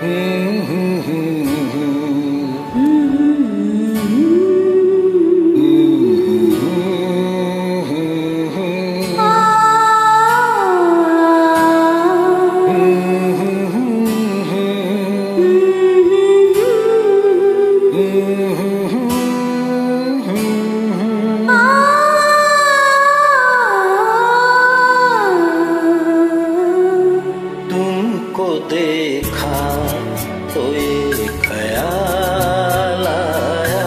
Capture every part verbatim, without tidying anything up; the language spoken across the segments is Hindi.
तुमको देखा तो ये ख्याल आया,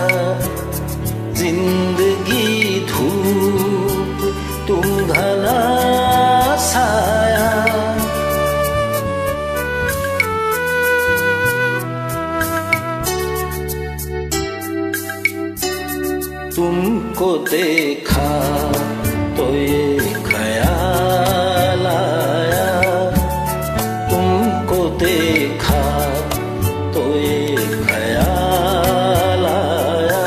जिंदगी धूप तुम घना साया। तुमको देखा तो ये ख्याल आया, तुमको देखा तो ये ख्याल आया,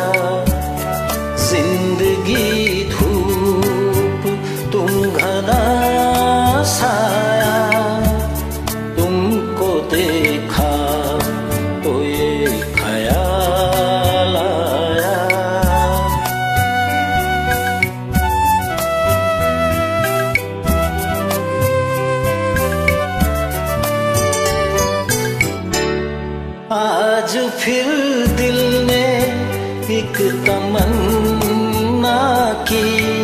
जिंदगी धूप तुम घना साया। तुमको देखा तो ये ख्याल आया। आज फिर दिल ने एक तमन्ना की,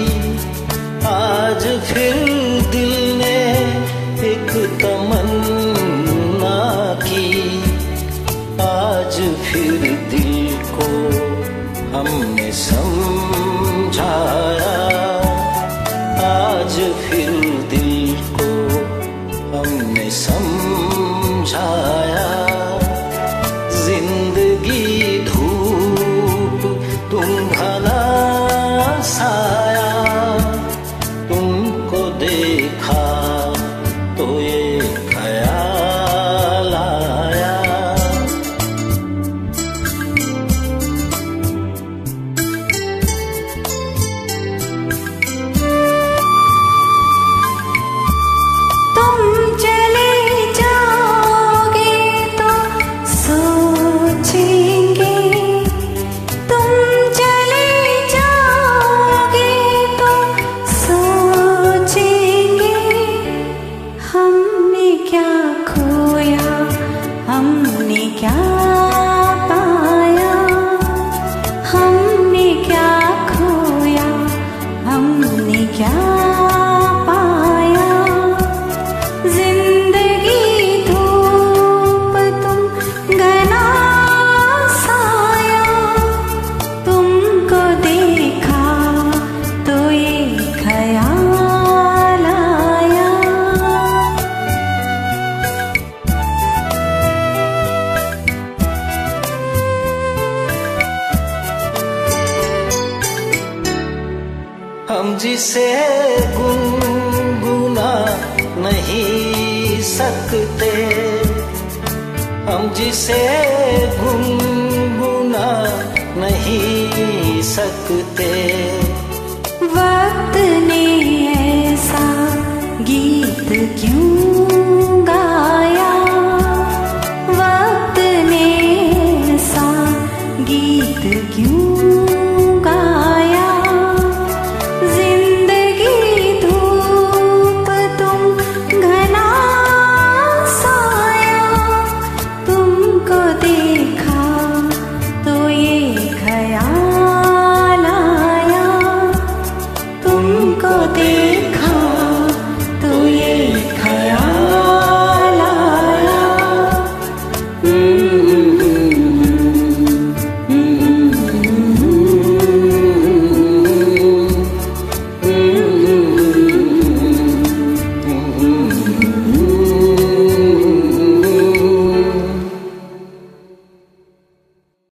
आज फिर दिल ने एक तमन्ना की, आज फिर दिल को हमने समझाया, आज फिर दिल को हमने समझाया। जिंदगी धूप तुम घना साया, तुमको देखा तो ये ख्याल आया। तुम चले जाओगे तो सोचेंगे, तुम चले जाओगे तो सोचेंगे, हमने क्या खोया, हमने क्या पाया, हमने क्या खोया, हमने क्या पाया। जिंदगी धूप तुम घना साया, तुमको देखा तो ये ख्याल आया। हम जिसे गुनगुना नहीं सकते, हम जिसे गुनगुना नहीं सकते, वक्त ने ऐसा गीत क्यों